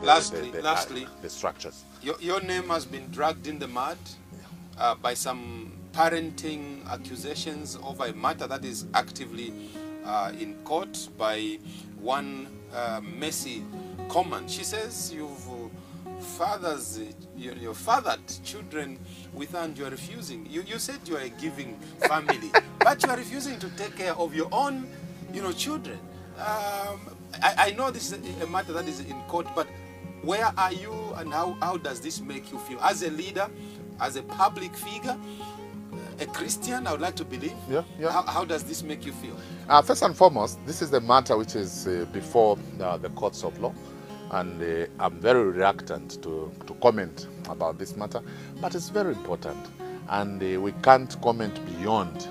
the structures. Your name has been dragged in the mud by some parenting accusations over a matter that is actively in court by one Mercy Coman. She says you've you fathered children with, and you are refusing. You said you are a giving family, but you are refusing to take care of your own, children. I know this is a matter that is in court, but where are you, and how does this make you feel as a leader, as a public figure, a Christian? I would like to believe. Yeah. How does this make you feel? First and foremost, this is the matter which is before the courts of law, and I'm very reluctant to comment about this matter, but it's very important, and we can't comment beyond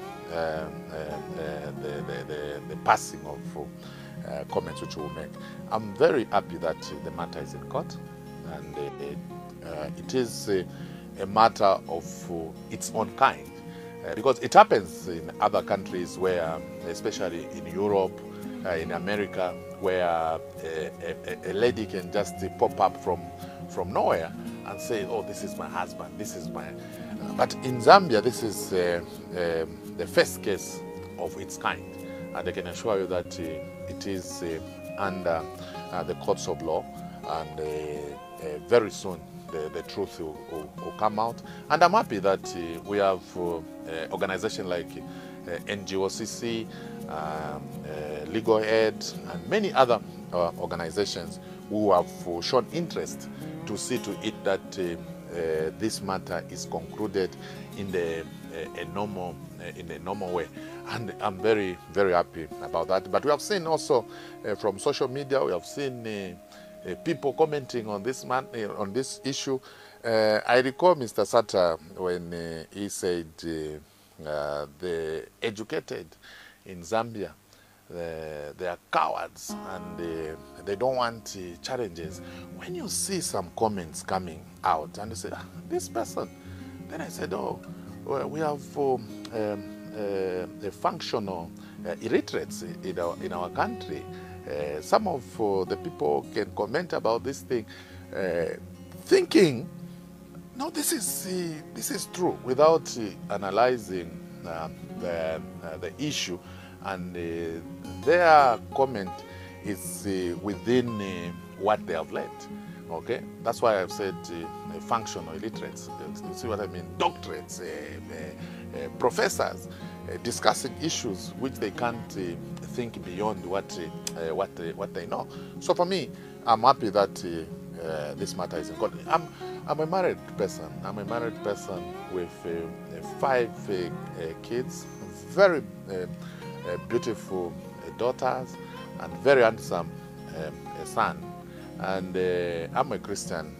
the passing of comments which we'll make. I'm very happy that the matter is in court, and it is a matter of its own kind, because it happens in other countries where, especially in Europe, in America, where a lady can just pop up from nowhere and say, oh, this is my husband, this is my... But in Zambia, this is the first case of its kind, and I can assure you that it is under the courts of law, and very soon the truth will come out. And I'm happy that we have organizations like NGOCC, Legal Aid, and many other organizations who have shown interest to see to it that this matter is concluded in a normal way, and I'm very, very happy about that. But we have seen also from social media, we have seen people commenting on this issue. I recall Mr. Sata when he said the educated in Zambia, they are cowards, and they don't want challenges. When you see some comments coming out and you say, this person, then I said, oh, well, we have a functional illiterates in our country. Some of the people can comment about this thing, thinking, no, this is true, without analyzing the issue, and their comment is within what they have learned. Okay, that's why I've said functional illiterates. You see what I mean? Doctorates, professors discussing issues which they can't think beyond what they know. So for me, I'm happy that this matter is in court. I'm a married person. I'm a married person with 5 kids, very beautiful daughters, and very handsome son. And I'm a Christian.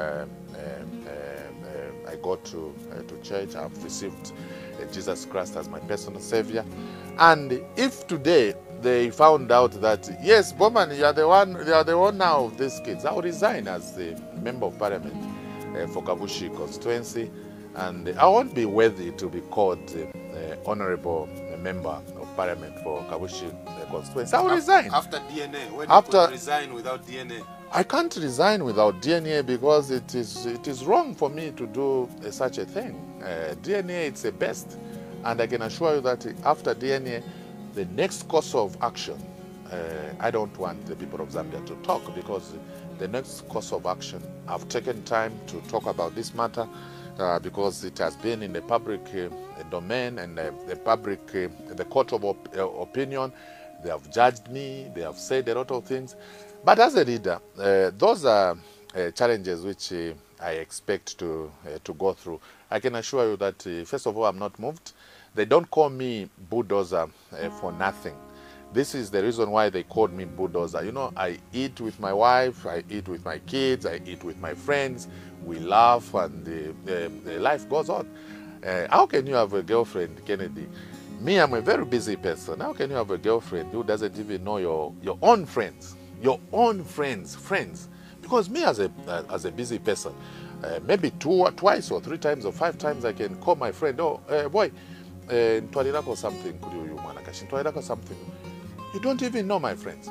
I go to church. I've received Jesus Christ as my personal Savior. And if today they found out that, yes, Bowman, you are the one now of these kids, I'll resign as the Member of Parliament for Kabushi constituency, and I won't be worthy to be called Honorable Member of Parliament for Kabushi constituency. I will resign. After DNA, when you could resign without DNA? I can't resign without DNA because it is wrong for me to do such a thing. DNA, it's the best, and I can assure you that after DNA, the next course of action, I don't want the people of Zambia to talk, because the next course of action, I've taken time to talk about this matter because it has been in the public domain, and the court of opinion, they have judged me, they have said a lot of things. But as a leader, those are challenges which I expect to go through. I can assure you that, first of all, I'm not moved. They don't call me bulldozer for nothing. This is the reason why they called me bulldozer. You know, I eat with my wife, I eat with my kids, I eat with my friends. We laugh, and the life goes on. How can you have a girlfriend, Kennedy? Me, I'm a very busy person. How can you have a girlfriend who doesn't even know your own friends? Your own friends. Because me, as a busy person, maybe twice or 3 times or 5 times I can call my friend, oh, boy, something. You don't even know my friends.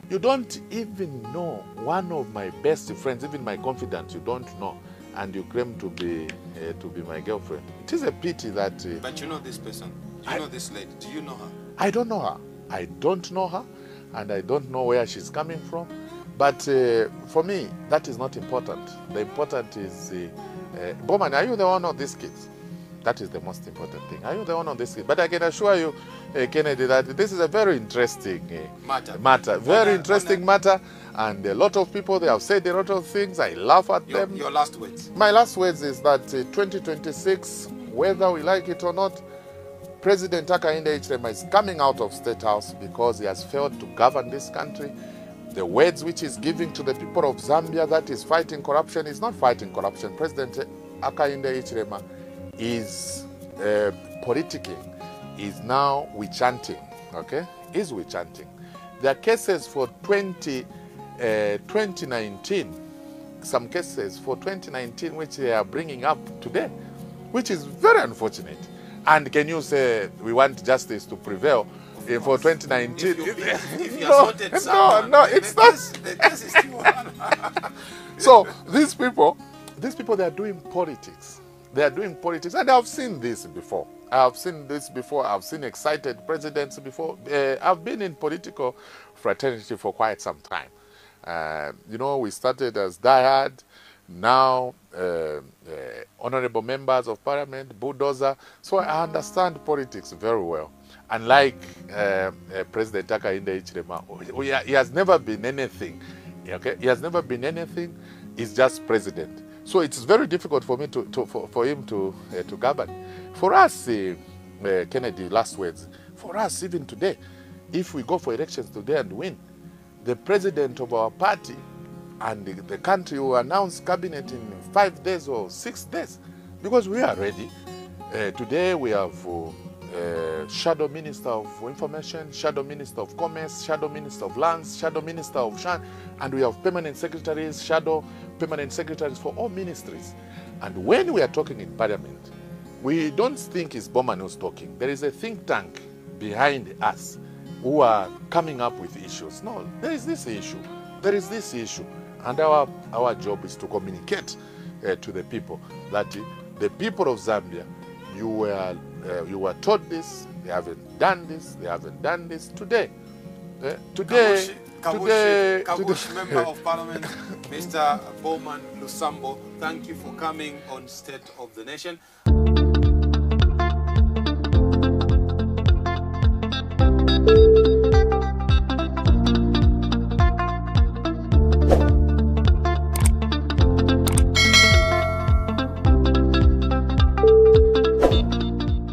You don't even know one of my best friends, even my confidant, you don't know, and you claim to be my girlfriend. It is a pity that. But you know this person. You know this lady. Do you know her? I don't know her. I don't know her, and I don't know where she's coming from. But for me, that is not important. The important is, Bowman, are you the one of these kids? That is the most important thing. Are you the one on this? But I can assure you, Kennedy, that this is a very interesting matter. Very interesting matter. And a lot of people, they have said a lot of things. I laugh at them. Your last words? My last words is that 2026, whether we like it or not, President Hakainde Hichilema is coming out of State House because he has failed to govern this country. The words which he's giving to the people of Zambia, that is fighting corruption, is not fighting corruption. President Hakainde Hichilema is politicking, is now witch-hunting, okay? Is witch-hunting. There are cases for 2019, some cases for 2019 which they are bringing up today, which is very unfortunate. And can you say we want justice to prevail for 2019? If you no, it's not. The case is still on. So these people, they are doing politics. They are doing politics, and I've seen this before. I've seen excited presidents before. I've been in political fraternity for quite some time. You know, we started as diehard, now honorable members of parliament, bulldozer. So I understand politics very well. Unlike President Hakainde Hichilema, he has never been anything. Okay, he has never been anything. He's just president. So it's very difficult for me for him to govern. For us, Kennedy, last words. For us, even today, if we go for elections today and win, the president of our party and the country will announce cabinet in 5 days or 6 days, because we are ready. Today we have Shadow Minister of Information, Shadow Minister of Commerce, Shadow Minister of Lands, Shadow Minister of Shan, and we have permanent secretaries, shadow permanent secretaries for all ministries. And when we are talking in Parliament, we don't think it's Bowman who's talking. There is a think tank behind us who are coming up with issues. No, there is this issue. There is this issue. And our job is to communicate to the people that the people of Zambia, you were taught this, they haven't done this, they haven't done this. Today, Kabushi, Member of Parliament, Mr. Bowman Lusambo, thank you for coming on State of the Nation.